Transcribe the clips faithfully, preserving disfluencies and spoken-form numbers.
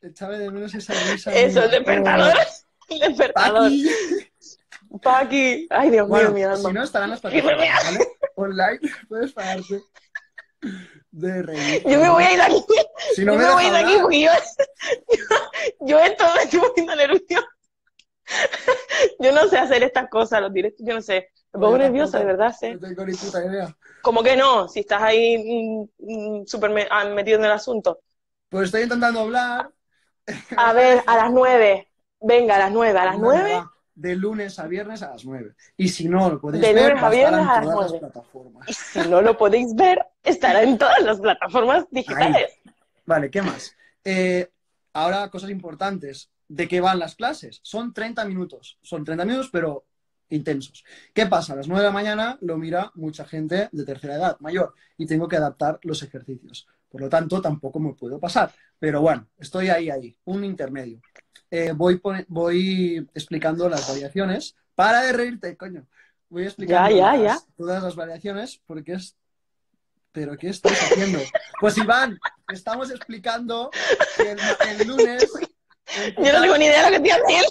echaba de menos esa risa. Eso, el mía. despertador. Oh, El despertador. Paqui. Paqui. Ay, Dios mío, Bueno, mi si alma. no, estarán las Y me plataformas, ¿vale? Online puedes pagarte de reír. Yo me voy a ir de aquí. Si no Yo me me voy a deja ir de aquí hablar. porque yo, yo, yo esto me estoy poniendo nerviosa. Yo no sé hacer estas cosas, los directos, yo no sé. Me Pues pongo yo nerviosa, de tampoco. verdad, No sé. tengo ni puta idea. ¿Cómo que no? Si estás ahí mm, mm, súper me- ah, metido en el asunto. Pues estoy intentando hablar. No A me ver, a deja. las nueve. Venga, a las nueve, a las Venga, nueve. va. De lunes a viernes a las nueve. Y si no lo podéis De ver, lunes va a a estar viernes en a las todas las nueve. plataformas. Y si no lo podéis ver, estará en todas las plataformas Ahí. digitales. Vale, ¿qué más? Eh, ahora, cosas importantes. ¿De qué van las clases? Son treinta minutos. Son treinta minutos, pero intensos. ¿Qué pasa? A las nueve de la mañana lo mira mucha gente de tercera edad, mayor, y tengo que adaptar los ejercicios. Por lo tanto, tampoco me puedo pasar. Pero bueno, estoy ahí, ahí, un intermedio. Eh, voy, pone- voy explicando las variaciones. Para de reírte, coño. Voy Ya, explicando ya, ya. las, todas las variaciones porque es... ¿Pero qué estáis haciendo? Pues Iván, estamos explicando que el, ma- el lunes Yo no tengo empezaba ni idea de lo que estoy haciendo.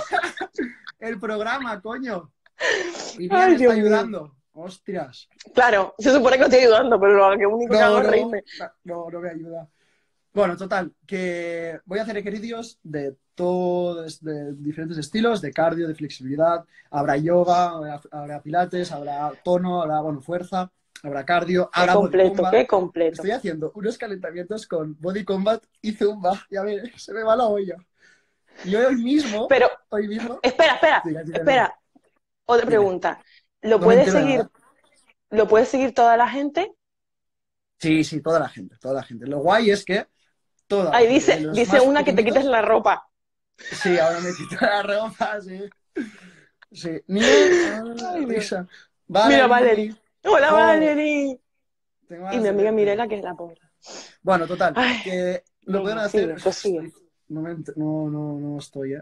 el programa, coño. Y Mía me Ay, está Dios mío. ayudando. Hostias. Claro, se supone que estoy ayudando, pero lo que único que No, hago es no, reírme. no, no me ayuda. Bueno, total, que voy a hacer ejercicios de todos, de diferentes estilos, de cardio, de flexibilidad. Habrá yoga, habrá, habrá pilates, habrá tono, habrá, bueno, fuerza, habrá cardio, Qué habrá body completo, combat. qué completo. Estoy haciendo unos calentamientos con body combat y zumba. Ya ves, se me va la olla. Y hoy mismo, Pero, hoy mismo, espera, espera, diga, diga, diga. espera. Otra Dime, pregunta. ¿Lo no me puede entero de nada. seguir, lo puede seguir toda la gente? Sí, sí, toda la gente, toda la gente. Lo guay es que todas, Ahí desde dice, los dice más una que te quites pequeñitos. la ropa. Sí, ahora me quito la ropa, sí. Sí. Nia, ah, Ay, Dios. risa. Mira, Valerie. Valerie. Hola, Jo, Valerie. tengo Y ganas mi de amiga verte. Mirela, que es la pobre. Bueno, total, Ay, que lo pueden venga, hacer. sigue, prosigue. Estoy- no, me ent- no, no, no estoy, ¿eh?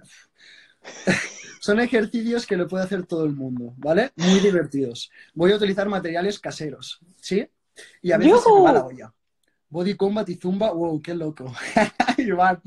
Son ejercicios que lo puede hacer todo el mundo, ¿vale? Muy divertidos. Voy a utilizar materiales caseros, ¿sí? Y a veces se me va la ¡Yujú! olla. Body Combat y Zumba, wow, qué loco. Iván.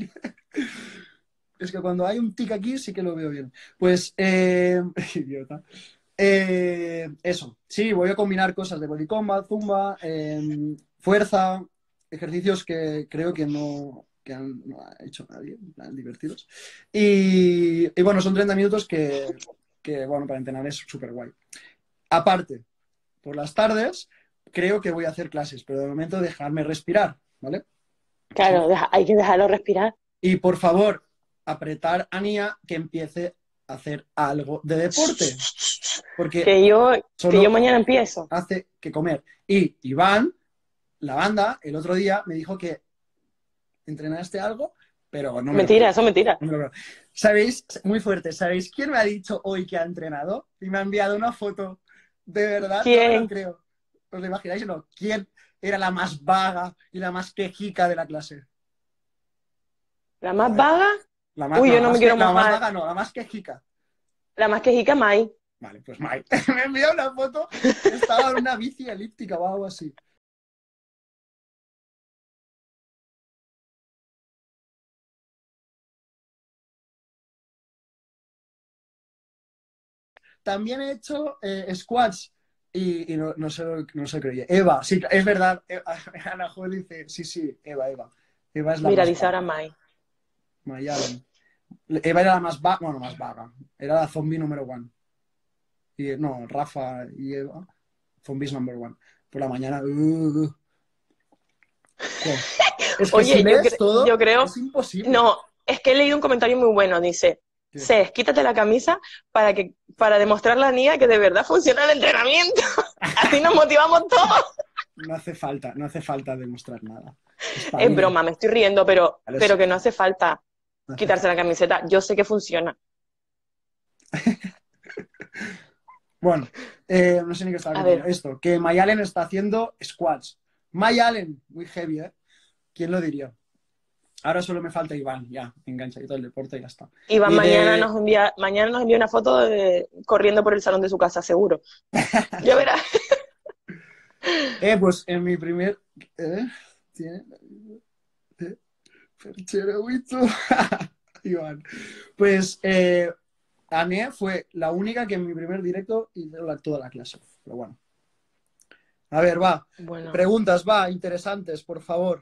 Es que cuando hay un tic aquí sí que lo veo bien. Pues, eh... idiota. Eh, eso, sí, voy a combinar cosas de Body Combat, Zumba, eh, fuerza, ejercicios que creo que no, que han, no ha hecho nadie, en plan, divertidos. Y, y bueno, son treinta minutos que, que, bueno, para entrenar es súper guay. Aparte, por las tardes, creo que voy a hacer clases, pero de momento dejarme respirar, ¿vale? Sí. Claro, deja- hay que dejarlo respirar. Y por favor, apretar a Nia que empiece a hacer algo de deporte, porque Que yo, que yo solo mañana empiezo. hace que comer. Y Iván, la banda, el otro día me dijo que entrenaste algo, pero no me lo Mentira, creo. eso es mentira. No me lo creo. ¿Sabéis? Muy fuerte, ¿sabéis quién me ha dicho hoy que ha entrenado? Y me ha enviado una foto. De verdad, no me lo ¿Quién? creo. ¿Os lo imagináis o no? ¿Quién era la más vaga y la más quejica de la clase? ¿La más Joder. vaga? La más, Uy, no, yo la no me más, que, quiero la más mojar. vaga no, la más quejica. La más quejica, Mai. Vale, pues Mike. Me envió una foto, estaba en una bici elíptica o algo así. También he hecho eh, squats y, y no, no, se lo, no se lo creía. Eva, sí, es verdad. Eva, Ana Joel dice, sí, sí, Eva, Eva. Eva es la Mira, más dice ahora vaga. Mai. Mayalen. Eva era la más vaga, bueno, más vaga. Era la zombie número one. Y, no, Rafa y Eva, zombies number one. Por la mañana, uh, uh. Jo. Es que si Oye, yo, lees cre- todo, yo creo, es imposible. no, es que he leído un comentario muy bueno, dice, ¿Qué? Cés, quítate la camisa para que, para demostrarle a la niña que de verdad funciona el entrenamiento. Así nos motivamos todos. No hace falta, no hace falta demostrar nada. Es Espabila. broma, me estoy riendo, pero, Ya lo pero sé, que no hace falta no hace quitarse la falta. camiseta. Yo sé que funciona. Bueno, eh, no sé ni qué estaba A diciendo. ver, Esto, que Mayalen está haciendo squats. Mayalen, muy heavy, ¿eh? ¿Quién lo diría? Ahora solo me falta Iván, ya, enganchadito al deporte y ya está. Iván Y mañana de... nos envía, mañana nos envía una foto de corriendo por el salón de su casa, seguro. Ya verás. Eh, pues en mi primer... ¿eh? ¿Tiene? ¿eh? Perchero, y tú. Iván. Pues eh, Ane fue la única que en mi primer directo hizo la- toda la clase. Pero bueno. A ver, va. Bueno, Preguntas, va, interesantes, por favor.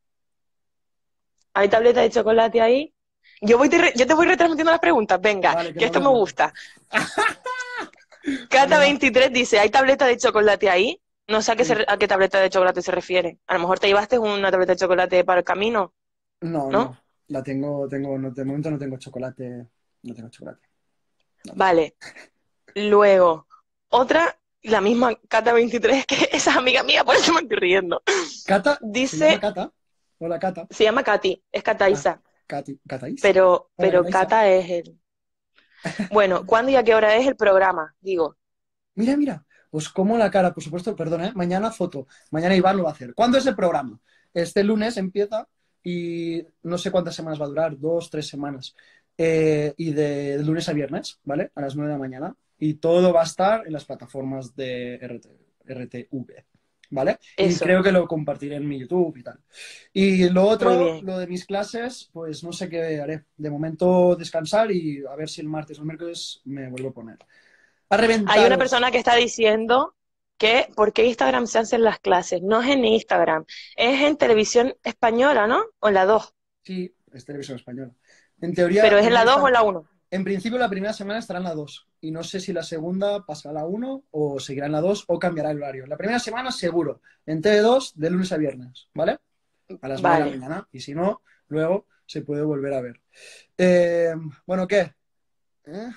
¿hay tableta de chocolate ahí? Yo, voy te re- yo te voy retransmitiendo las preguntas, venga, Vale, que que no esto veo me nada. gusta. Vale, Cata va. veintitrés dice, ¿hay tableta de chocolate ahí? No sé a qué, Sí. se- a qué tableta de chocolate se refiere. A lo mejor te llevaste una tableta de chocolate para el camino, No, no. ¿no? La tengo, tengo, no, de momento no tengo chocolate. No tengo chocolate. No tengo. Vale. Luego, otra, la misma Cata veintitrés, que esa es amiga mía, por eso me estoy riendo. ¿Cata? ¿Se llama Dice, Cata? Hola, Cata. se llama Katy, es Cata Ah, Isa, Cati. ¿Cataís? pero, Hola, pero Cataísa. Cata es el... Bueno, ¿cuándo y a qué hora es el programa? Digo, Mira, mira. Os como la cara, por supuesto, perdona, ¿eh? Mañana foto. Mañana Iván lo va a hacer. ¿Cuándo es el programa? Este lunes empieza y no sé cuántas semanas va a durar, dos, tres semanas. Eh, y de, de lunes a viernes, ¿vale? A las nueve de la mañana. Y todo va a estar en las plataformas de R T, R T V, ¿vale? Y eso, creo que lo compartiré en mi YouTube y tal. Y lo muy otro, bien. lo de mis clases, pues no sé qué haré. De momento descansar y a ver si el martes o el miércoles me vuelvo a poner. A Hay una reventaros. persona que está diciendo que ¿por qué Instagram se hacen las clases? No es en Instagram, es en televisión española, ¿no? O en la dos, Sí, es televisión española. En teoría, pero es en tiene la que dos o estar. en la uno. En principio, la primera semana estará en la dos. Y no sé si la segunda pasará a la uno o seguirá en la dos o cambiará el horario. La primera semana, seguro. En T V dos, de lunes a viernes, ¿vale? A las nueve de la Vale. mañana. Y si no, luego se puede volver a ver. Eh, bueno, ¿qué? ¿Eh?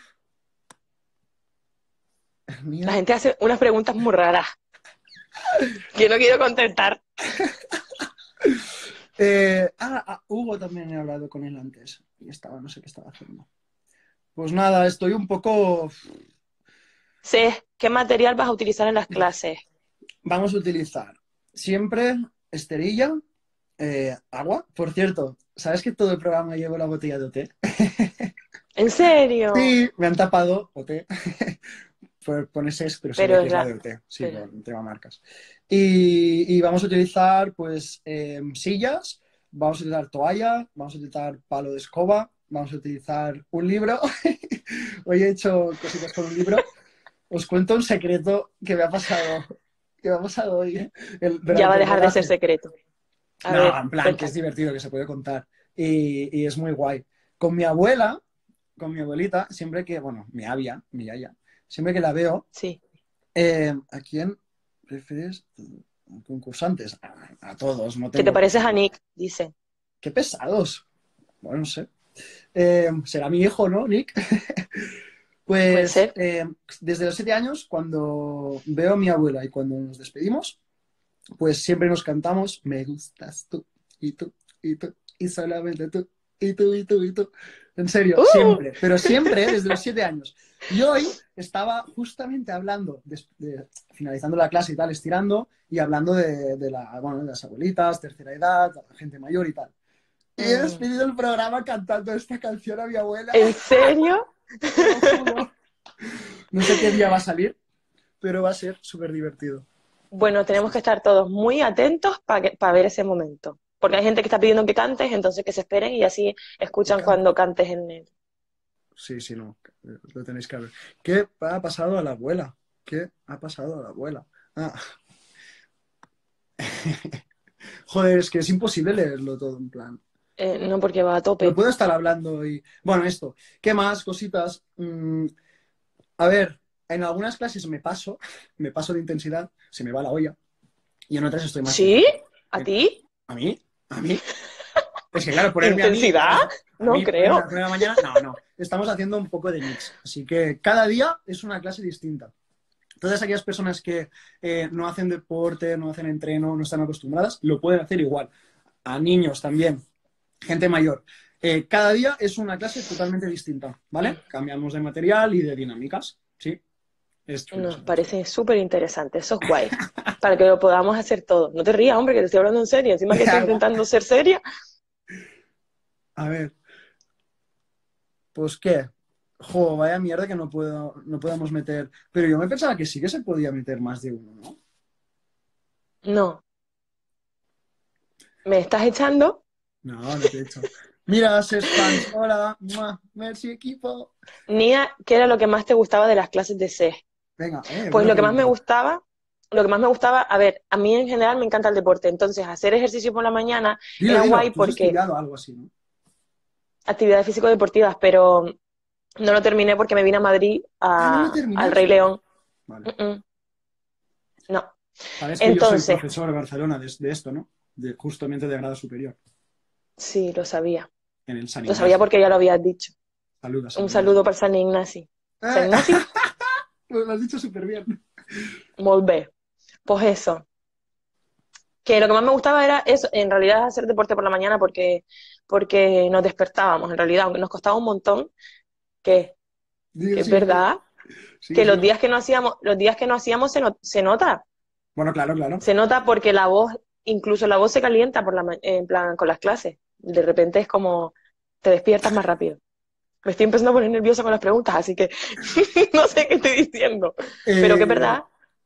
La Mía. gente hace unas preguntas muy raras que no quiero contestar. Eh, ah, ah, Hugo también he hablado con él antes. Y estaba, no sé qué estaba haciendo. Pues nada, estoy un poco. Sé qué material vas a utilizar en las clases. Vamos a utilizar siempre esterilla, eh, agua. Por cierto, ¿sabes que todo el programa llevo la botella de O T? ¿En serio? Sí, me han tapado O T. Por ponerse, pero se ve Pero que es es la la... de O T, sí, pero- por el tema marcas. Y, y vamos a utilizar, pues, eh, sillas, vamos a utilizar toalla, vamos a utilizar palo de escoba, vamos a utilizar un libro. Hoy he hecho cositas con un libro. Os cuento un secreto que me ha pasado, que me ha pasado hoy, ¿eh? El- Ya va a durante el dejar de ser rodaje. secreto. A No, ver, en plan, que es cuéntame. divertido, que se puede contar. Y, y es muy guay. Con mi abuela, con mi abuelita, siempre que, bueno, mi avia, mi yaya, siempre que la veo, Sí. eh, ¿a quién prefieres? Concursantes, a, a todos, no ¿Qué te tengo pareces a preferido. Nick? Dice. Qué pesados. Bueno, no sé. Eh, será mi hijo, ¿no, Nick? Puede Pues ser. eh, desde los siete años, cuando veo a mi abuela y cuando nos despedimos, pues siempre nos cantamos, me gustas tú, y tú, y tú, y solamente tú, y tú, y tú, y tú. En serio, ¡Uh! siempre, pero siempre, ¿eh? Desde los siete años. Y hoy estaba justamente hablando, de, de- finalizando la clase y tal, estirando, y hablando de, de la, bueno, de las abuelitas, tercera edad, gente mayor y tal. Y he Mm, despedido el programa cantando esta canción a mi abuela, ¿en serio? te lo juro. No sé qué día va a salir, pero va a ser súper divertido. Bueno, tenemos que estar todos muy atentos para ver ese momento. Porque hay gente que está pidiendo que cantes, entonces que se esperen y así Que escuchan cante. cuando cantes en el... Sí, sí, no, lo tenéis que ver. ¿Qué ha pasado a la abuela? ¿Qué ha pasado a la abuela? Ah. Joder, es que es imposible leerlo todo en plan. eh, no, porque va a No tope. puedo estar hablando y... Bueno, esto. ¿Qué más? Cositas. Mm, a ver, en algunas clases me paso, me paso de intensidad, se me va la olla, y en otras estoy más ¿Sí? centrado. ¿A En- ti? ¿A mí? ¿A mí? Es que claro, ponerme a mí, a ¿Intensidad? las, a No mí ponerme a creo. las nueve de la mañana, no, no. Estamos haciendo un poco de mix. Así que cada día es una clase distinta. Todas aquellas personas que eh, no hacen deporte, no hacen entreno, no están acostumbradas, lo pueden hacer igual. A niños también, gente mayor. Eh, cada día es una clase totalmente distinta, ¿vale? Cambiamos de material y de dinámicas, ¿sí? Es chulo, Nos súper chulo. parece súper interesante. Eso es guay. Para que lo podamos hacer todo. No te rías, hombre, que te estoy hablando en serio. Encima que estoy intentando ser seria. A ver, pues qué. Jo, vaya mierda que no puedo, no podemos meter. Pero yo me pensaba que sí que se podía meter más de uno, ¿no? No. ¿Me estás echando? No, no te he dicho. Mira, Sespans, hola, ¡mua! Merci equipo. Nia, ¿qué era lo que más te gustaba de las clases de C? Venga, eh, Pues buena lo que más me pregunta. gustaba, lo que más me gustaba, a ver, a mí en general me encanta el deporte, entonces hacer ejercicio por la mañana Dilo, era dilo, guay tú has porque estudiado algo así, ¿no? actividades físico-deportivas, pero no lo terminé porque me vine a Madrid Ah, no lo a- al Rey terminaste. León. Vale. Mm, mm, no. Sabes que yo soy Entonces, profesor de Barcelona de, de esto, ¿no? De justamente de grado superior, sí, lo sabía. en el San Lo sabía Ignacio. porque ya lo habías dicho. Saluda, San Un Ignacio. saludo para San Ignacio. San Eh, Ignacio, pues lo has dicho súper bien. molt bé. Pues eso. Que lo que más me gustaba era eso, en realidad hacer deporte por la mañana porque, porque nos despertábamos, en realidad, aunque nos costaba un montón, que, que Digo, es sigue, sigue, verdad, sigue, que los sigue. días que no hacíamos, los días que no hacíamos se, no- se nota, Bueno, claro, claro. se nota porque la voz, incluso la voz se calienta por la, ma- en plan con las clases. De repente es como te despiertas más rápido. Me estoy empezando a poner nerviosa con las preguntas, así que no sé qué estoy diciendo. Pero que es Eh, verdad,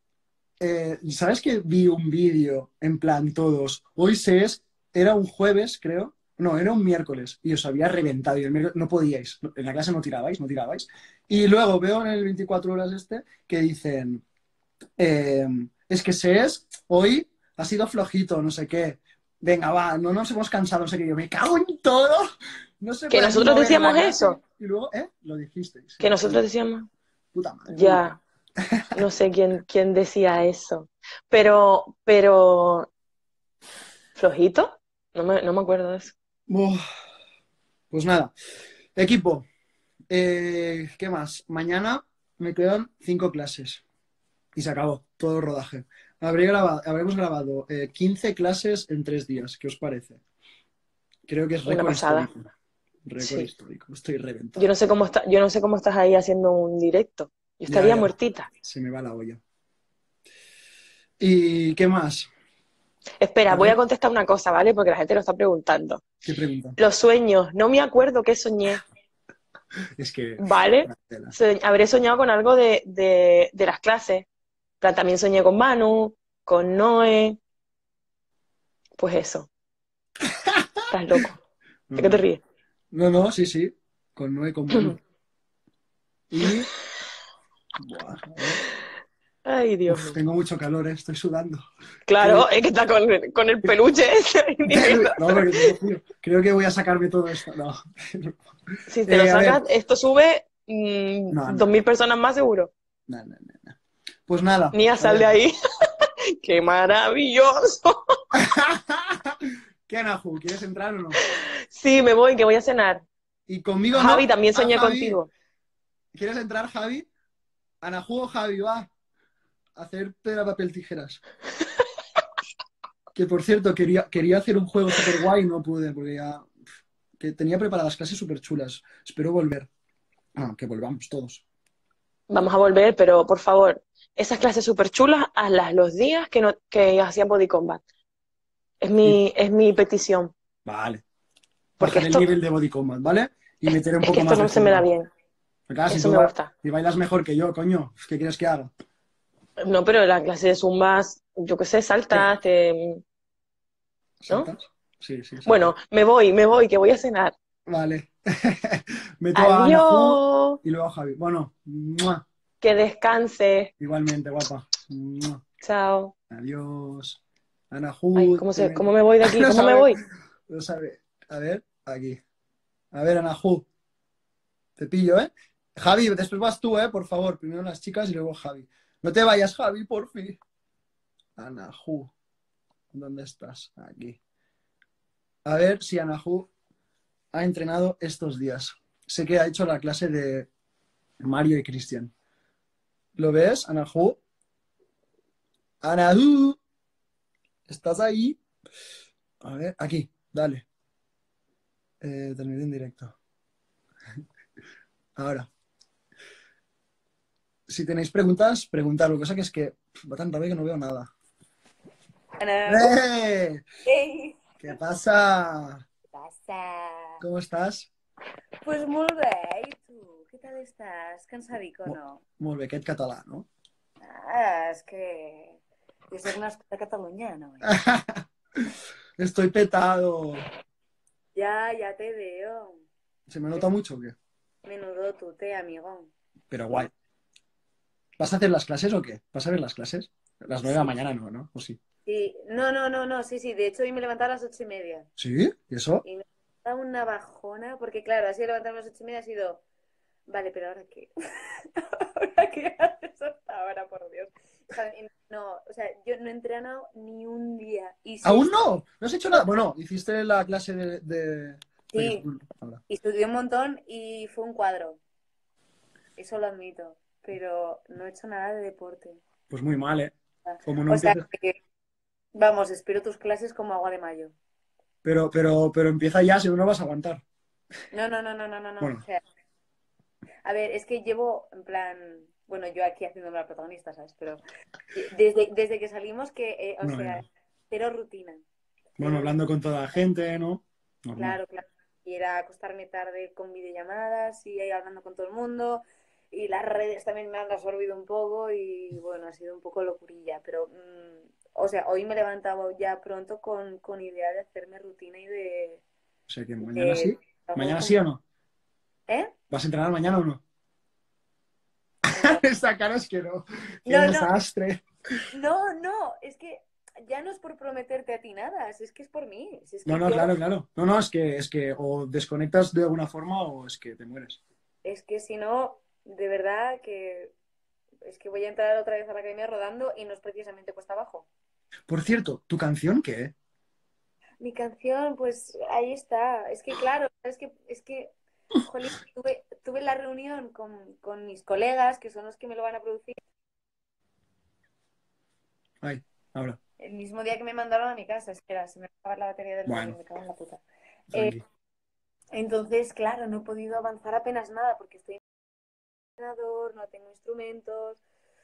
eh, ¿sabes que vi un vídeo en plan todos? Hoy se es, era un jueves, creo. No, era un miércoles y os había reventado y el miércoles no podíais. En la clase no tirabais, no tirabais. Y luego veo en el veinticuatro horas este que dicen, eh, es que se es, hoy ha sido flojito, no sé qué. Venga, va, no nos hemos cansado, no sé qué. Yo me cago en todo. No se que puede aquí nosotros mover en la decíamos clase. eso, Y luego, ¿eh? Lo dijisteis. que nosotros decíamos, Puta madre, muy bien. ya. No sé quién, quién decía eso. Pero, pero, ¿flojito? No me, no me acuerdo de eso. Uf, pues nada, equipo, eh, ¿qué más? Mañana me quedan cinco clases y se acabó todo el rodaje. Habré grabado, habremos grabado eh, quince clases en tres días. ¿Qué os parece? Creo que es Una récord pasada. histórico. Récord Sí. histórico. Estoy Yo no reventado. sé cómo está, yo no sé cómo estás ahí haciendo un directo. Yo Ya, estaría ya, muertita. se me va la olla. ¿Y qué más? Espera, A voy a ver, contestar una cosa, ¿vale? Porque la gente lo está preguntando. ¿qué pregunta? Los sueños, no me acuerdo qué soñé, Es que, ¿vale? una tela. So- habré soñado con algo de, de, de las clases. En plan, también soñé con Manu, con Noé, pues eso. Estás loco. ¿De qué te Normal. ríes? No, no, sí, sí. Con Noé, con Manu. Y, buah, a ver. Ay, Dios Uf, mío. tengo mucho calor, eh, estoy sudando. Eh, Claro, es que está con, con el peluche ese. diciendo- no, porque tengo frío. Creo que voy a sacarme todo esto. No. Si te lo Eh, a sacas, ver. esto sube mm, No, no, dos mil personas más seguro. no, no, no, no. Pues nada, Ni a a sal de ver. ahí. ¡Qué maravilloso! ¿Qué, Anahu? ¿Quieres entrar o no? Sí, me voy, que voy a cenar. Y conmigo Javi, no. también Ah, soñé Javi. contigo. ¿Quieres entrar, Javi? Anahu o Javi, va. A hacer piedra, papel, tijeras. Que por cierto, quería, quería hacer un juego súper guay y no pude, porque ya. Que tenía preparadas clases súper chulas. Espero volver. Ah, que volvamos todos. Vamos a volver, pero por favor, esas clases súper chulas, hazlas los días que, no, que hacía Body Combat. Es Y, mi, es mi petición. vale. Porque Bajar el esto, nivel de body combat, ¿vale? Y es, meter un es que poco esto más de no se me da fuego. bien. Acá, si Eso tú me ba- gusta. si bailas mejor que yo, coño, ¿qué quieres que haga? No, pero la clase de Zumba, yo qué sé, ¿Qué? saltas, te, ¿no? ¿Saltas? Sí, sí, saltas. Bueno, me voy, me voy, que voy a cenar. Vale. Meto a Anahu Adiós, y luego a Javi. Bueno, ¡mua! que descanse. Igualmente, guapa. ¡Mua! Chao. Adiós. Ay, Anahu, ¿cómo te se, me- cómo me voy de aquí? No ¿Cómo me sabe, voy? no sabe. A ver, aquí. A ver, Anahu, te pillo, ¿eh? Javi, después vas tú, ¿eh? Por favor. Primero las chicas y luego Javi. No te vayas, Javi, por fin. Anahu, ¿dónde estás? Aquí. A ver si Anahu ha entrenado estos días. Sé que ha hecho la clase de Mario y Cristian. ¿Lo ves, Anahu? Anahu, ¿estás ahí? A ver, aquí, dale. Eh, terminé en directo. Ahora, si tenéis preguntas, preguntad. Lo que pasa que es que pf, va tan rápido que no veo nada. Ana, uh, ¡Eh! ei, ¿Qué pasa? què passa? ¿Cómo estás? Doncs pues molt bé, i tu? Què tal estàs? Cansadic o Mo- no? Molt bé, aquest català, no? Ah, és que jo soc nascut a Catalunya, no? Estoy petado. Ya, ya te veo. ¿Se me nota mucho o qué? Menudo tute, amigo. Pero guay. ¿Vas a hacer las clases o qué? ¿Vas a ver las clases? Las nueve de la Sí, mañana no, ¿no? ¿O sí? sí. No, no, no, no, sí, sí. De hecho, hoy me he levantado a las ocho y media. ¿Sí? ¿Y eso? Y me ha dado una bajona, porque claro, así de levantarme a las ocho y media ha sido, vale, pero ¿ahora qué? ¿Ahora qué haces hasta ahora, por Dios? O sea, y no, o sea, yo no he entrenado ni un día. Y si ¿Aún es... no? ¿No has hecho nada? Bueno, hiciste la clase de... de... de Sí, que- ahora. y estudié un montón y fue un cuadro. Eso lo admito. Pero no he hecho nada de deporte. Pues muy mal, ¿eh? Como no O sea, empieces... que, vamos, espero tus clases como agua de mayo. Pero, pero, pero empieza ya, si no, no vas a aguantar. No, no, no, no, no, no, no. O Bueno, sea, a ver, es que llevo en plan, bueno, yo aquí haciéndome la protagonista, ¿sabes? Pero desde, desde que salimos que, eh, o no, ya. sea, cero rutina. Bueno, Cero hablando rutina. con toda la gente, ¿no? Normal. Claro, claro. Y era acostarme tarde con videollamadas y ahí hablando con todo el mundo. Y las redes también me han absorbido un poco y bueno, ha sido un poco locurilla. Pero, mm, o sea, hoy me he levantado ya pronto con, con idea de hacerme rutina y de, O sea que mañana de sí. algo ¿Mañana como... sí o no? ¿Eh? ¿Vas a entrenar mañana o no? No, Esa cara es que no. ¡Qué no, no, desastre! no, no, es que ya no es por prometerte a ti nada, si es que es por mí. Si es No, que no, yo, claro, claro. No, no, es que, es que o desconectas de alguna forma o es que te mueres. es que si no, de verdad que es que voy a entrar otra vez a la academia rodando y no es precisamente cuesta abajo. Por cierto, ¿tu canción qué? Mi canción, pues ahí está. Es que claro, es que, es que, jolín, tuve, tuve la reunión con, con mis colegas, que son los que me lo van a producir, Ay, ahora. el mismo día que me mandaron a mi casa. Espera, se me va a acabar la batería del móvil, Bueno, me cago en la puta. Eh, tranqui. entonces, claro, no he podido avanzar apenas nada porque estoy en el ordenador, no tengo instrumentos.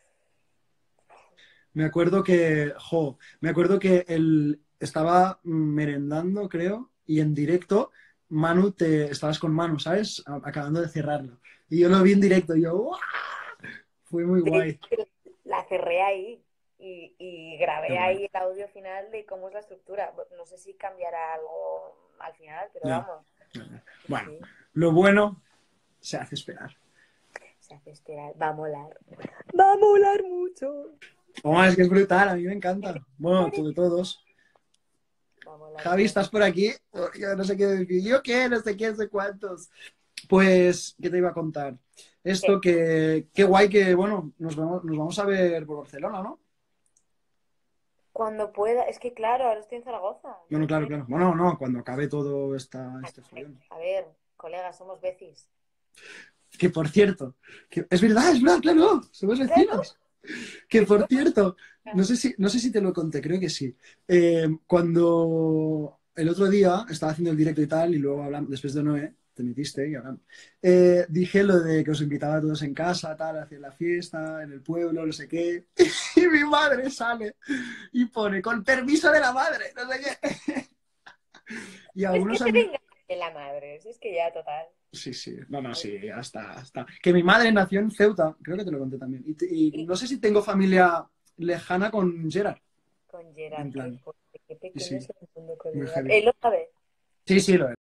Me acuerdo que, jo, me acuerdo que él estaba merendando, creo, y en directo, Manu, te estabas con Manu, ¿sabes? A- acabando de cerrarlo. Y yo lo vi en directo y yo, ¡guau! Fue muy De guay. hecho, la cerré ahí y, y Qué grabé guay. ahí el audio final de cómo es la estructura. No sé si cambiará algo al final, pero Ya, vamos. ya, ya. Sí, Bueno, sí, lo bueno se hace esperar. se hace esperar. Va a molar. Va a molar mucho. Oh, es que es brutal, a mí me encanta. Bueno, tú de todos. Va a molar un Javi, montón. ¿estás por aquí? Oh, yo no sé qué decir. ¿Yo qué? No sé qué, no sé cuántos. Pues, ¿qué te iba a contar? Esto ¿Qué? que, qué guay que, bueno, nos vamos, nos vamos a ver por Barcelona, ¿no? Cuando pueda. Es que claro, ahora estoy en Zaragoza. Bueno, No claro, puedo. claro. Bueno, no, cuando acabe todo esta, este follón. A ver, colegas, somos becis. Que por cierto, que, es verdad, es verdad, claro, somos Claro, vecinos. Que por eso. cierto, no sé si, no sé si te lo conté, creo que sí. Eh, cuando el otro día estaba haciendo el directo y tal, y luego hablamos, después de Noé, te metiste y hablamos. Eh, dije lo de que os invitaba a todos en casa, tal, a hacer la fiesta, en el pueblo, no sé qué. Y mi madre sale y pone, con permiso de la madre, no sé qué. Y Es que algunos te amigos. venga de la madre. Si es que ya, total. Sí, sí, no, no, sí, hasta, hasta. Que mi madre nació en Ceuta, creo que te lo conté también. Y, te- y Y no sé si tengo familia lejana con Gerard, con en Gerard, qué plan. fuerte, qué Sí, pequeño sí, es el mundo con muy Gerard. heavy. Él lo sabe. Sí, sí, lo es.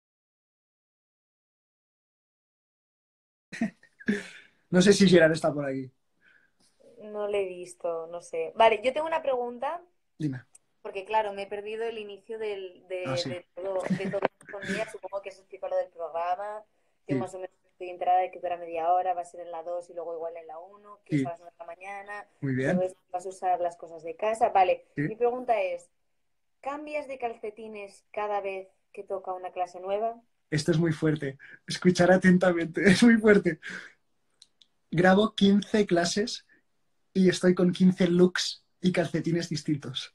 No sé si Gerard está por aquí. No le he visto, no sé. Vale, yo tengo una pregunta, Dime. porque claro, me he perdido el inicio del, Ah, de, sí, de todo, de todo con ella. Supongo que se explicó lo del programa. Yo sí, más o menos estoy enterada de que dura media hora, va a ser en la dos y luego igual en la uno, que es a sí, las nueve de la mañana. muy bien. Luego vas a usar las cosas de casa. Vale, Sí. mi pregunta es, ¿cambias de calcetines cada vez que toca una clase nueva? Esto es muy fuerte. Escuchar atentamente, es muy fuerte. Grabo quince clases y estoy con quince looks y calcetines distintos.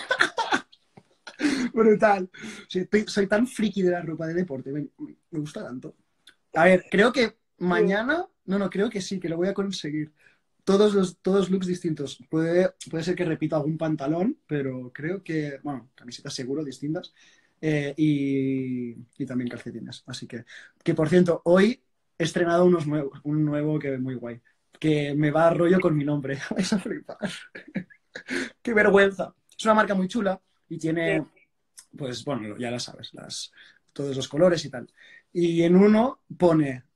Brutal. Sí, estoy- soy tan friki de la ropa de deporte, me, me gusta tanto. A ver, creo que Bien. mañana, no, no, creo que sí, que lo voy a conseguir. Todos los todos looks distintos. Puede, puede ser que repita algún pantalón, pero creo que, bueno, camisetas seguro distintas. Eh, y, y también calcetines. Así que, que por cierto, hoy he estrenado unos nuevos, un nuevo que es muy guay. Que me va a rollo con mi nombre. Vais a flipar. Qué vergüenza. Es una marca muy chula y Sí. tiene, pues bueno, ya la sabes, las todos los colores y tal. Y en uno pone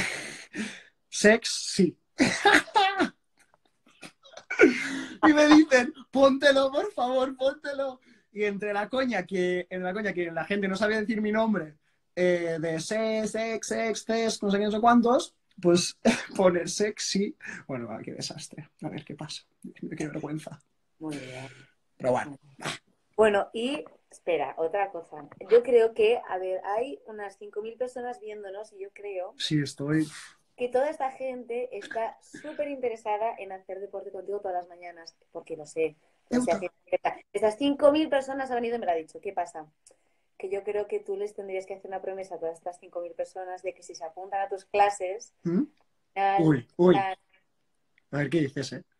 sex, sí. Y me dicen, póntelo, por favor, póntelo. Y entre la coña que, en la coña que la gente no sabía decir mi nombre, eh, de sex, sex, sex, sex, no sé qué, no sé cuántos, pues poner sexy. Bueno, va, qué desastre. A ver qué pasa. Qué vergüenza. Muy bien. Pero bueno. Bueno, y espera, otra cosa. Yo creo que, a ver, hay unas cinco mil personas viéndonos y yo creo Sí, estoy... que toda esta gente está súper interesada en hacer deporte contigo todas las mañanas, porque lo sé, lo sé. Euta. a ciencia cierta. Estas cinco mil personas han venido y me lo ha dicho. ¿Qué pasa? Que yo creo que tú les tendrías que hacer una promesa a todas estas cinco mil personas de que si se apuntan a tus clases, ¿Mm? al- Uy, uy. al- A ver qué dices, ¿eh?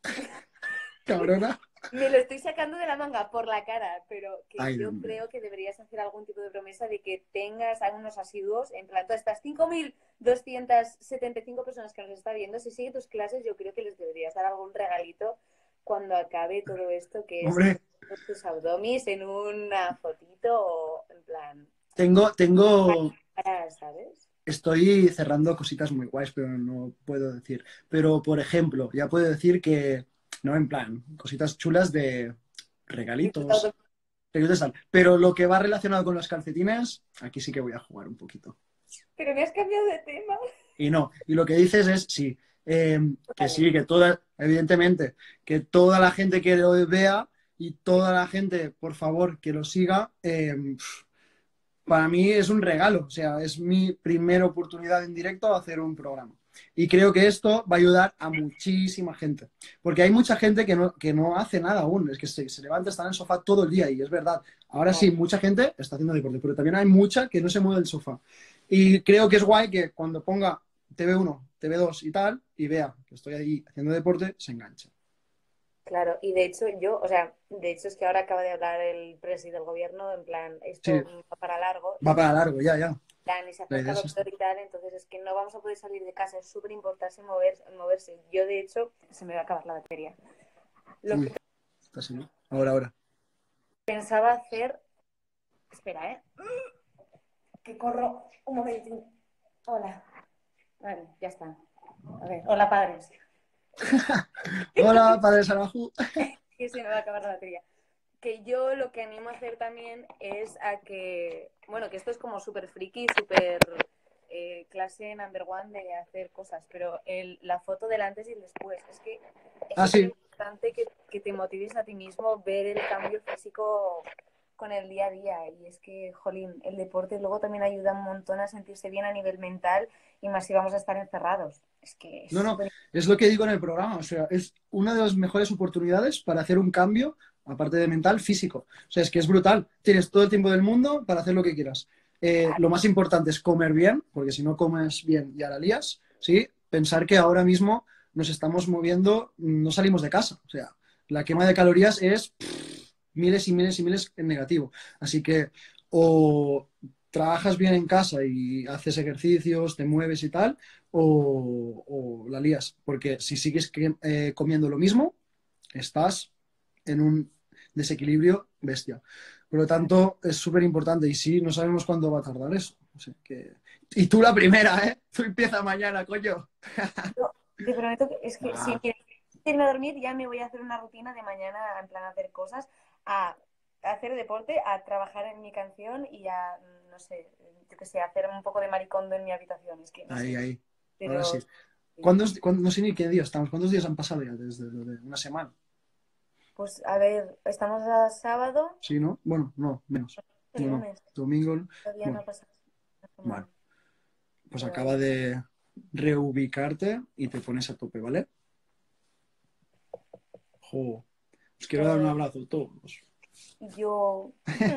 Cabrona. me lo estoy sacando de la manga por la cara, pero que Ay, Dios yo mío. creo que deberías hacer algún tipo de promesa de que tengas algunos asiduos, en plan, todas estas cinco mil doscientas setenta y cinco personas que nos está viendo, si siguen tus clases, yo creo que les deberías dar algún regalito cuando acabe todo esto, que es Hombre, tus abdomis en una fotito o en plan, tengo, tengo... para, ¿sabes? Estoy cerrando cositas muy guays, pero no puedo decir. Pero, por ejemplo, ya puedo decir que, no, en plan, cositas chulas de regalitos, regalitos tal. Pero lo que va relacionado con los calcetines, aquí sí que voy a jugar un poquito. Pero me has cambiado de tema. Y no, y lo que dices es, sí, eh, que Vale. sí, que toda, evidentemente, que toda la gente que lo vea y toda la gente, por favor, que lo siga, eh, para mí es un regalo, o sea, es mi primera oportunidad en directo a hacer un programa. Y creo que esto va a ayudar a muchísima gente, porque hay mucha gente que no, que no hace nada aún, es que se, se levanta, está en el sofá todo el día y es verdad. Ahora sí, mucha gente está haciendo deporte, pero también hay mucha que no se mueve del sofá. Y creo que es guay que cuando ponga T V uno, T V dos y tal, y vea que estoy ahí haciendo deporte, se engancha. Claro, y de hecho yo, o sea, de hecho es que ahora acaba de hablar el presidente del gobierno, en plan, Sí, esto va para largo, va y, para largo, ya, ya. plan, y se La acerca idea el es esta. doctor y tal, entonces es que no vamos a poder salir de casa, es súper importante mover, moverse. Yo, de hecho, se me va a acabar la batería. Lo Uy, que está así, ¿no? Ahora, ahora. pensaba hacer, espera, ¿eh? Que corro un momentín. Hola. Vale, ya está. A ver, hola padres. Hola, padre Sarajú. Que se me va a acabar la batería. Que yo lo que animo a hacer también es a que, bueno, que esto es como súper friki, súper eh, clase number one de hacer cosas, pero el, la foto del antes y el después, es que es Ah, súper sí. importante que, que te motives a ti mismo ver el cambio físico con el día a día. Y es que, jolín, el deporte luego también ayuda un montón a sentirse bien a nivel mental y más si vamos a estar encerrados. Es que es No, no, súper es lo que digo en el programa. O sea, es una de las mejores oportunidades para hacer un cambio, aparte de mental, físico. O sea, es que es brutal. Tienes todo el tiempo del mundo para hacer lo que quieras. Eh, lo más importante es comer bien, porque si no comes bien ya la lías, ¿sí? Pensar que ahora mismo nos estamos moviendo, no salimos de casa. O sea, la quema de calorías es pff, miles y miles y miles en negativo. Así que o trabajas bien en casa y haces ejercicios, te mueves y tal, o, o la lías. Porque si sigues que, eh, comiendo lo mismo, estás en un desequilibrio bestia. Por lo tanto, es súper importante y sí, no sabemos cuándo va a tardar eso. O sea, que... Y tú la primera, ¿eh? Tú empieza mañana, coño. Yo te prometo que es que si Ah, me irme a dormir ya me voy a hacer una rutina de mañana en plan a hacer cosas, a, a hacer deporte, a trabajar en mi canción y a, no sé, yo que sé, a hacer un poco de maricondo en mi habitación. Es que no ahí, sé, ahí. Ahora pero sí. ¿Cuántos, cuándo- no sé ni qué día estamos. ¿Cuántos días han pasado ya desde lo de una semana? pues a ver, estamos a sábado, Sí, ¿no? Bueno, no, menos. el No, no. lunes, Domingo. todavía no Bueno, ha pasado una bueno. semana, Pues pero acaba de reubicarte y te pones a tope, ¿vale? Jo, os quiero dar un eh, abrazo a todos. yo,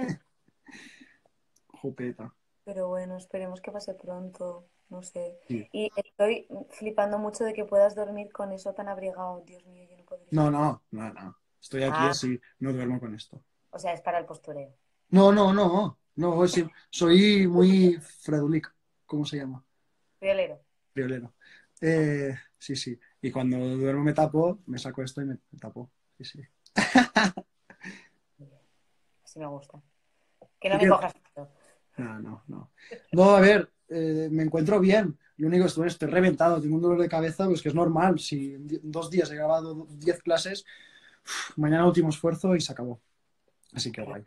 Jopeta. pero bueno, esperemos que pase pronto, no sé. Sí. Y estoy flipando mucho de que puedas dormir con eso tan abrigado. Dios mío, yo no podría. No, no, no, no. Estoy aquí Ah, así, no duermo con esto. o sea, es para el postureo. No, no, no, no, sí, soy muy fredulic, ¿cómo se llama? Violero. Friolero. Eh, sí, sí. Y cuando duermo me tapo, me saco esto y me, me tapo. Sí, sí. Muy bien. Así me gusta. Que ¿Tú no me qué? cojas esto. No, no, no. No, a ver, eh, me encuentro bien. Lo único es que estoy reventado, tengo un dolor de cabeza, pues que es normal. Si en di- dos días he grabado diez clases, uf, mañana último esfuerzo y se acabó. Así que Pero, guay.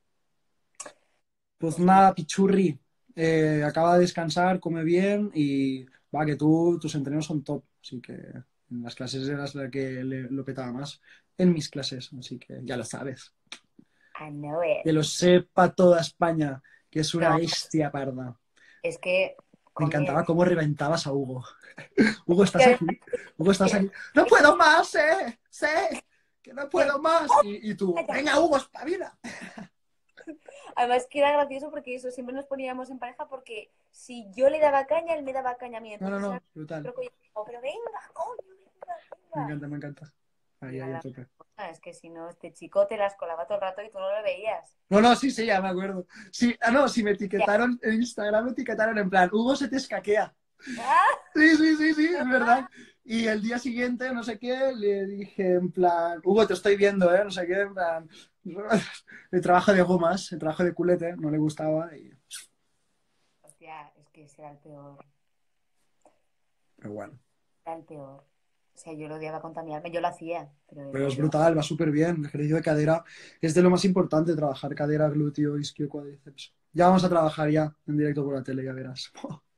Pues pues sí. nada, Pichurri, eh, acaba de descansar, come bien y va, que tú, tus entrenos son top. Así que en las clases eras la que le- lo petaba más. En mis clases, así que ya lo sabes. I know it. Que lo sepa toda España, que es una No, bestia parda. es que Me come. encantaba cómo reventabas a Hugo. Hugo, Y ¿estás además, aquí? Hugo, ¿estás que- aquí? ¡No puedo más, eh! ¡Sé! ¡Que no que- puedo más! Y, y tú, Calla. venga, Hugo, espabila. Además que era gracioso porque eso siempre nos poníamos en pareja porque si yo le daba caña, él me daba caña a mí. No, no, Entonces era no, brutal. pero, coño, pero venga, coño, venga, Me venga. encanta, me encanta. Y Ahí, era ahí, a la tope. cosa, es que si no, este chico te las colaba todo el rato y tú no lo veías. No, no, sí, sí, ya me acuerdo. Sí, ah, no, si me Ya. etiquetaron en Instagram, me etiquetaron en plan, Hugo se te escaquea. ¡Ah! Sí, sí, sí, sí, es verdad. Y el día siguiente, no sé qué, le dije en plan, Hugo, te estoy viendo, ¿eh? No sé qué, en plan, el trabajo de gomas, el trabajo de culete, no le gustaba. Y... Hostia, es que ese era el peor. Pero bueno, Era el peor. O sea, yo lo odiaba contaminarme, yo lo hacía, pero él pero lo es odiaba. brutal, va súper bien. El ejercicio de cadera es de lo más importante, trabajar cadera, glúteo, isquio, cuádriceps. Ya vamos a trabajar ya en directo por la tele, ya verás.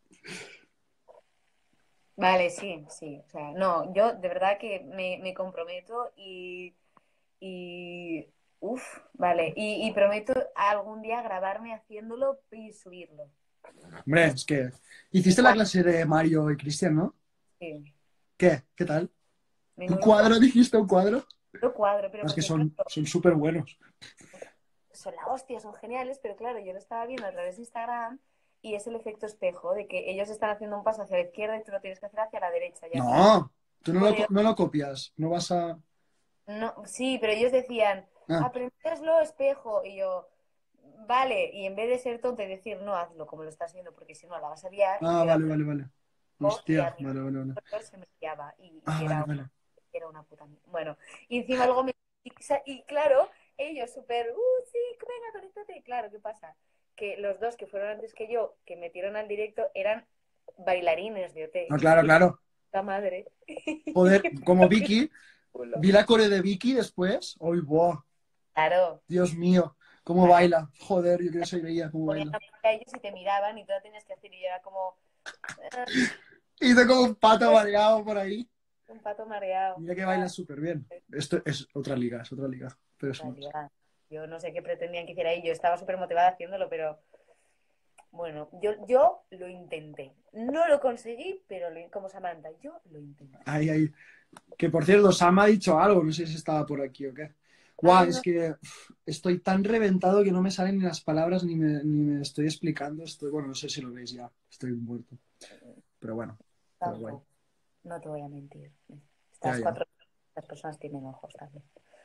Vale, sí, sí. O sea, no, yo de verdad que me, me comprometo y, y uf, vale. Y, y prometo algún día grabarme haciéndolo y subirlo. Hombre, es que hiciste la Cuatro, clase de Mario y Cristian, ¿no? sí. ¿Qué? ¿Qué tal? ¿Un Menudo cuadro, cuadro dijiste, un cuadro? cuadro, pero Es que porque son claro, son súper buenos. son la hostia, son geniales, pero claro, yo lo estaba viendo a través de Instagram y es el efecto espejo de que ellos están haciendo un paso hacia la izquierda y tú lo tienes que hacer hacia la derecha. Y al final, No, tú no lo, co- por no lo copias, no vas a... no, sí, pero ellos decían, Ah, aprendeslo espejo. Y yo, vale, y en vez de ser tonta y decir, no, hazlo como lo estás haciendo, porque si no la vas a liar, ah, yo la vale, vale, vale. pongo y Hostia, a mí vale, vale, vale. se me liaba y, Ah, y vale, era, vale. era una puta. mi- Bueno, y encima luego me. Y, y claro, ellos súper, uh, sí, venga, conéctate. Y claro, ¿qué pasa? Que los dos que fueron antes que yo, que metieron al directo, eran bailarines de O T. Ah, claro, Y claro. puta madre. Joder, como Vicky, Culo. vi la core de Vicky después. ¡Uy, buah! Claro, Dios mío, cómo claro. baila. Joder, yo que se veía cómo Ponían baila. a a ellos y te miraban y tú lo tenías que hacer y yo era como ah, Hice como un pato mareado por ahí. un pato mareado. Mira que Era baila súper bien. Esto es otra liga, es otra liga. Pero es una más. liada. Yo no sé qué pretendían que hiciera ahí. Yo estaba súper motivada haciéndolo, pero bueno, yo, yo lo intenté. No lo conseguí, pero lo- como Samantha, yo lo intenté. Ahí, ahí. Que por cierto, Sam ha dicho algo, no sé si estaba por aquí o qué. Guau, Ay, es no. que uf, estoy tan reventado que no me salen ni las palabras ni me, ni me estoy explicando. Estoy, bueno, no sé si lo veis ya, estoy muerto. Pero bueno, pero guay. Tampoco. No te voy a mentir. Ya, Estas ya. cuatro estas personas tienen ojos también.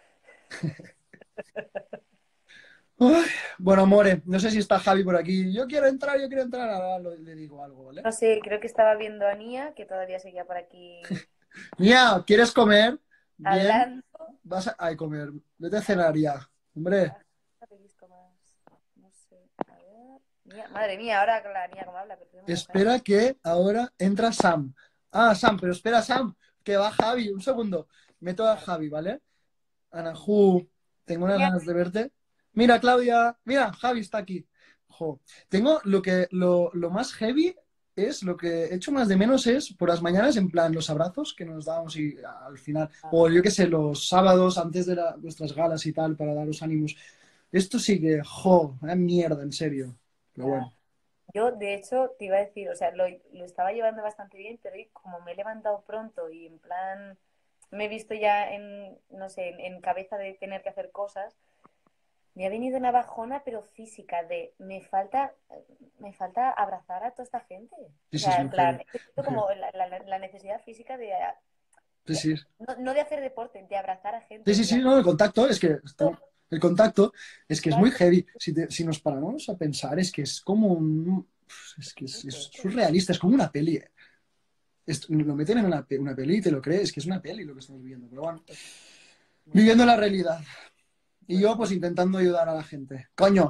Uy, bueno, More, no sé si está Javi por aquí. Yo quiero entrar, yo quiero entrar. Ahora lo- le digo algo, ¿vale? No sé, creo que estaba viendo a Nia, que todavía seguía por aquí Mía, ¿quieres comer? Bien, hablando. vas a, a comer. Vete a cenar ya. Hombre, Ah, he visto más. No sé. A ver. Nia- Madre mía, ahora la Nia como habla, pero tiene mujer. espera que ahora entra Sam. Ah, Sam, pero espera, Sam, que va Javi. Un segundo. Meto a Javi, ¿vale? Anajú, tengo unas Nia, ganas de verte. Mira, Claudia, mira, Javi está aquí. Jo, tengo lo que lo, lo más heavy es lo que he hecho más de menos es por las mañanas, en plan, los abrazos que nos dábamos y al final, o yo qué sé, los sábados antes de la- nuestras galas y tal, para daros ánimos. Esto sí que, jo, una mierda, en serio. Pero ya. bueno, Yo, de hecho, te iba a decir, o sea, lo, lo estaba llevando bastante bien, pero hoy, como me he levantado pronto y en plan me he visto ya en, no sé, en, en cabeza de tener que hacer cosas, me ha venido una bajona, pero física, de me falta, me falta abrazar a toda esta gente. sí, O sí, es sea, en muy heavy. plan, he Muy sentido heavy. como la, la- la necesidad física de, Sí, sí. no, no de hacer deporte, de abrazar a Sí, gente, sí, en sí, plan, no, el contacto es que está- el contacto es que es muy claro, heavy. Si, te- si nos paramos a pensar, es que es como un. Es que es, es surrealista, es como una peli. Es- lo meten en una, pe- una peli y te lo crees, que es una peli lo que estamos viviendo. Pero bueno, viviendo la realidad. Y pues yo, sí. pues intentando ayudar a la gente. Coño,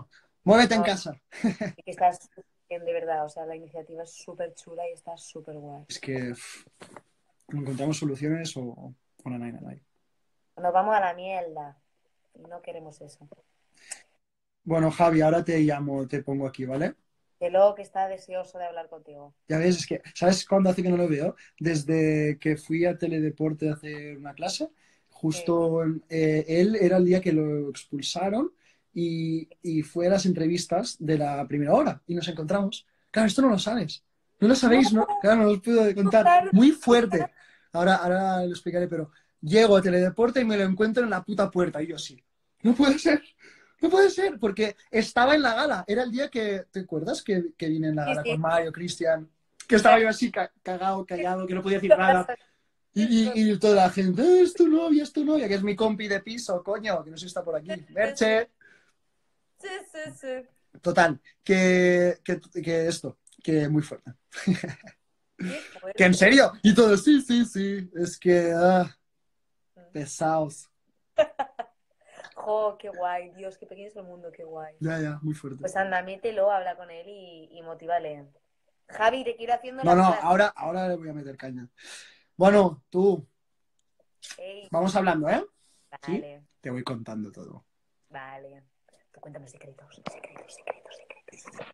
Muévete en No, casa. y que estás súper bien, de verdad, o sea, la iniciativa es súper chula y está súper guay. Es que uf, encontramos soluciones o, o no, no hay nada ahí. Nos vamos a la mierda y no queremos eso. Bueno, Javi, ahora te llamo, te pongo aquí, ¿vale? Que luego que está deseoso de hablar contigo. Ya ves, es que, ¿sabes cuándo hace que no lo veo? Desde que fui a Teledeporte a hacer una clase, Sí, justo eh, él era el día que lo expulsaron y, y fue a las entrevistas de la primera hora y nos encontramos. Claro, esto no lo sabes. No lo no, sabéis, ¿no? Claro, no os puedo contar. claro, Muy fuerte. Ahora, ahora lo explicaré, pero llego a Teledeporte y me lo encuentro en la puta puerta y yo sí. No puede ser. No puede ser, porque estaba en la gala. Era el día que, ¿te acuerdas que, que vine en la sí, gala sí. con Mario, Cristian? Que estaba yo así ca- cagado, callado, que no podía decir nada. Y, y, y toda la gente, "Eh, es tu novia, es tu novia", que es mi compi de piso, coño, que no sé si está por aquí. Merche. Sí, sí, sí. Total, que, que, que esto, que muy fuerte. Qué Que en fuerte. serio, y todo, sí, sí, sí, es que, ah, pesados. Jo, qué guay, Dios, qué pequeño es el mundo, qué guay. Ya, ya, muy fuerte. Pues anda, mételo, habla con él y, y motívale. Javi, te quiero haciendo No, las no, clases. ahora, ahora le voy a meter caña. Bueno, tú, Ey, vamos hablando, ¿eh? ¿Sí? vale, Te voy contando todo. vale. Tú cuéntame secretos, secretos, secretos, secretos.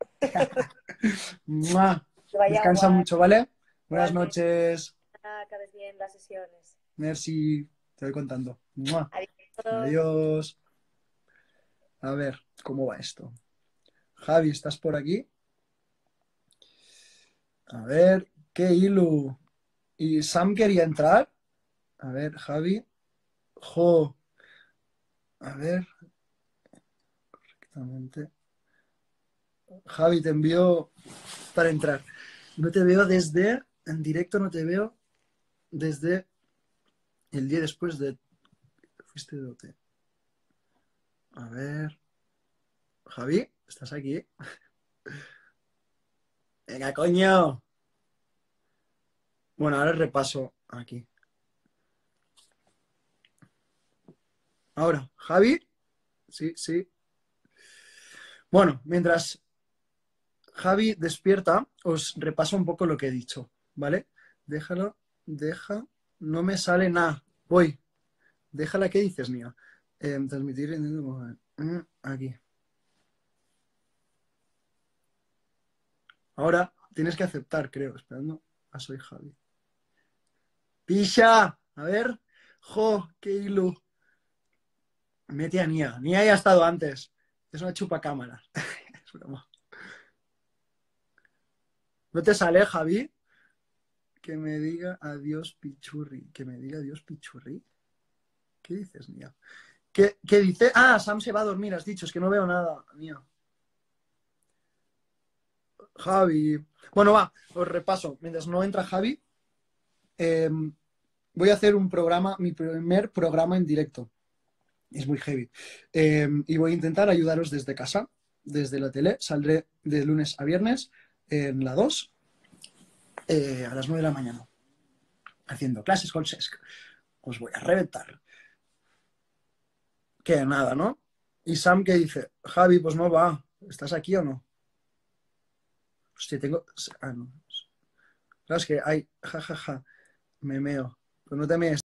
¡Mua! Que vaya Descansa guay. mucho, ¿vale? Buenas Igualmente, noches. acabes bien las sesiones. Merci. Te voy contando. ¡Mua! Adiós. Adiós. A ver, ¿cómo va esto? Javi, ¿estás por aquí? A ver, ¿qué hilo? ¿Y Sam quería entrar? A ver, Javi. Jo. A ver. Correctamente. Javi, te envío para entrar. No te veo desde, en directo no te veo desde el día después de... Fuiste de O T. A ver. Javi, ¿estás aquí? Venga, coño. Bueno, ahora repaso aquí. Ahora, Javi. Sí, sí. Bueno, mientras Javi despierta, os repaso un poco lo que he dicho, ¿vale? Déjalo, deja, no me sale nada. Voy. Déjala, ¿qué dices, Nia? Eh, transmitir en... mm, aquí. Ahora tienes que aceptar, creo. Esperando. Ah, soy Javi. ¡Pisha! A ver. ¡Jo! ¡Qué hilo! Mete a Nia. Nia ya ha estado antes. Es una chupacámara. Es broma. ¿No te sale, Javi? Que me diga adiós, Pichurri. Que me diga adiós, Pichurri. ¿Qué dices, Nia? ¿Qué, qué dice? Ah, Sam se va a dormir, has dicho. Es que no veo nada, Nia. Javi. Bueno, va, os repaso. Mientras no entra Javi, eh, voy a hacer un programa, mi primer programa en directo. Es muy heavy. Eh, y voy a intentar ayudaros desde casa, desde la tele. Saldré de lunes a viernes en la dos eh, a las nueve de la mañana, haciendo clases con Sesc. Os voy a reventar. Que nada, ¿no? Y Sam que dice, Javi, pues no va. ¿Estás aquí o no? Hostia, tengo... Ah, no. Claro, es que hay... Ja, ja, ja. Me meo. Pues no te mees.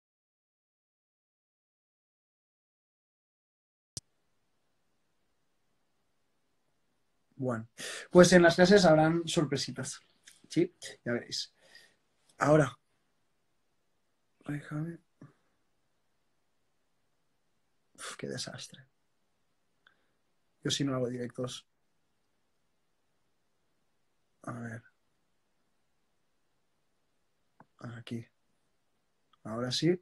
Bueno, pues en las clases habrán sorpresitas. Sí, ya veréis. Ahora. Ay, Javi. Uf, qué desastre. Yo si no hago directos. A ver. Aquí. Ahora sí.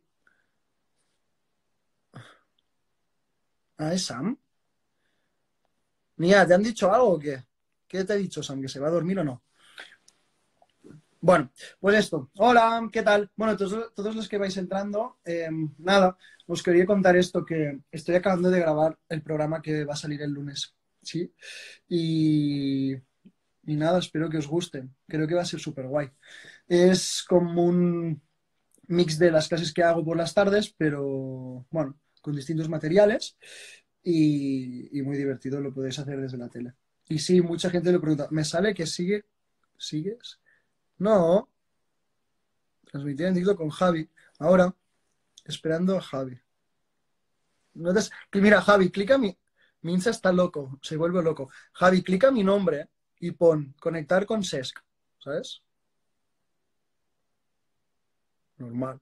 Ah, ¿es Sam? Mira, ¿te han dicho algo o qué? ¿Qué te ha dicho Sam? ¿Que se va a dormir o no? Bueno, pues esto. Hola, ¿qué tal? Bueno, todos, todos los que vais entrando, eh, nada, os quería contar esto, que estoy acabando de grabar el programa que va a salir el lunes, ¿sí? Y, y nada, espero que os guste. Creo que va a ser súper guay. Es como un mix de las clases que hago por las tardes, pero bueno, con distintos materiales. y, y muy divertido, lo podéis hacer desde la tele. Y sí, mucha gente lo pregunta, ¿me sale que sigue? ¿Sigues? No, transmitir en directo con Javi. Ahora, esperando a Javi. No te- que Mira, Javi, clica mi... Mi Insta está loco, se vuelve loco. Javi, clica mi nombre y pon conectar con Sesc, ¿sabes? Normal.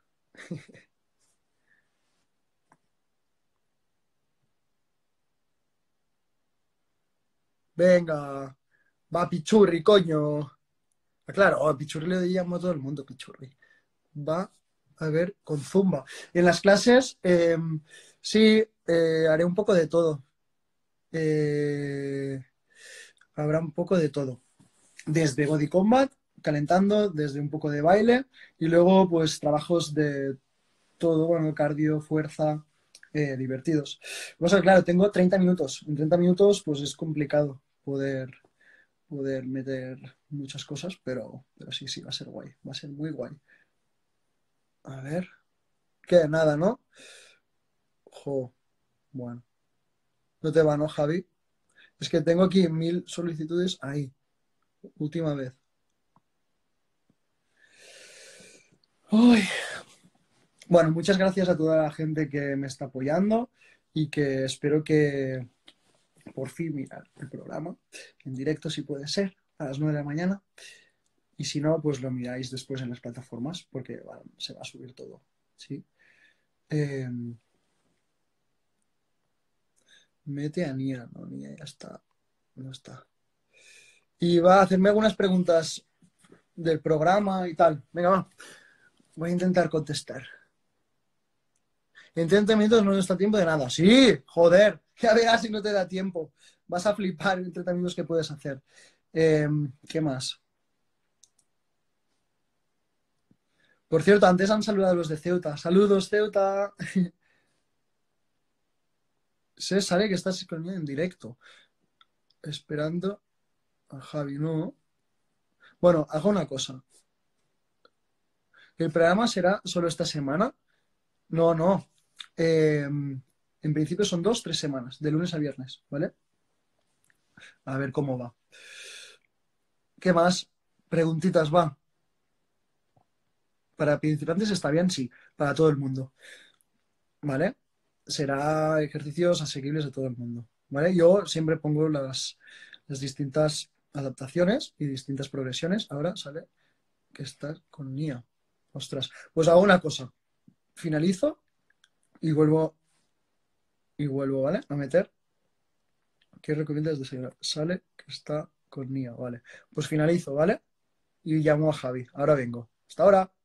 Venga, va Pichurri, coño. Ah, claro, a Pichurri le llamo a todo el mundo, Pichurri. Va a ver con Zumba. En las clases, eh, sí, eh, haré un poco de todo. Eh, habrá un poco de todo. Desde Body Combat, calentando, desde un poco de baile y luego pues trabajos de todo, bueno, cardio, fuerza, eh, divertidos. O sea, claro, tengo treinta minutos. En treinta minutos pues es complicado poder, poder meter muchas cosas, pero, pero sí, sí, va a ser guay. Va a ser muy guay. A ver. ¿Qué? Nada, ¿no? Jo, bueno. No te va, ¿no, Javi? Es que tengo aquí mil solicitudes ahí. Última vez. Uy. Bueno, muchas gracias a toda la gente que me está apoyando y que espero que por fin mirar el programa en directo si puede ser a las nueve de la mañana y si no, pues lo miráis después en las plataformas porque bueno, se va a subir todo. ¿Sí? Eh, mete a Nia, no, Nia ya está, no está. Y va a hacerme algunas preguntas del programa y tal. Venga, va. Voy a intentar contestar. En treinta minutos no nos está tiempo de nada. Sí, joder, ya verás si no te da tiempo. Vas a flipar en treinta minutos que puedes hacer. Eh, ¿Qué más? Por cierto, antes han saludado a los de Ceuta. Saludos, Ceuta. Se sale que estás conmigo en directo. Esperando a Javi, ¿no? Bueno, hago una cosa. ¿El programa será solo esta semana? No, no. Eh, en principio son dos, tres semanas, de lunes a viernes, ¿vale? A ver cómo va. ¿Qué más? Preguntitas, va. Para principiantes está bien, sí. Para todo el mundo, ¿vale? Será ejercicios asequibles a todo el mundo, ¿vale? Yo siempre pongo las, las distintas adaptaciones y distintas progresiones. Ahora sale que estás con Nia. Ostras. Pues hago una cosa. Finalizo y vuelvo, y vuelvo, ¿vale? A meter. ¿Qué recomiendas de seguir? Sale que está con Nia, ¿vale? Pues finalizo, ¿vale? Y llamo a Javi. Ahora vengo. Hasta ahora.